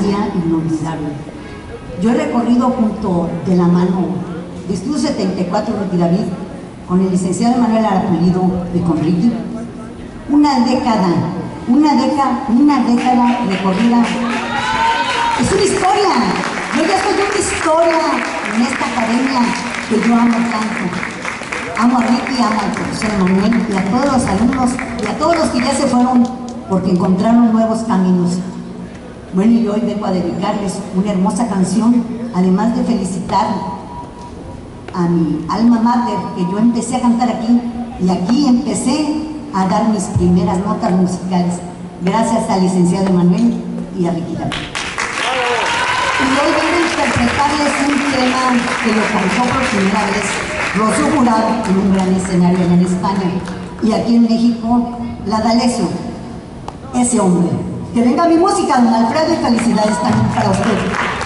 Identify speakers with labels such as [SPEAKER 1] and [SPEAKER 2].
[SPEAKER 1] María inolvidable. Yo he recorrido junto de la mano de Estudio 74 Ricky David con el licenciado Manuel Arapulido y con Ricky, una década recorrida. Es una historia. Yo ya soy una historia en esta academia que yo amo tanto. Amo a Ricky, amo al profesor Manuel y a todos los alumnos y a todos los que ya se fueron porque encontraron nuevos caminos. Bueno, y hoy vengo a dedicarles una hermosa canción, además de felicitar a mi alma mater, que yo empecé a cantar aquí, y aquí empecé a dar mis primeras notas musicales, gracias al licenciado Emanuel y a Ricky David. Y hoy vengo a interpretarles un tema que lo cantó por primera vez Rocío Jurado en un gran escenario allá en España, y aquí en México, la D'Alessio, ese hombre. Que venga mi música, don Alfredo, y felicidades también para usted.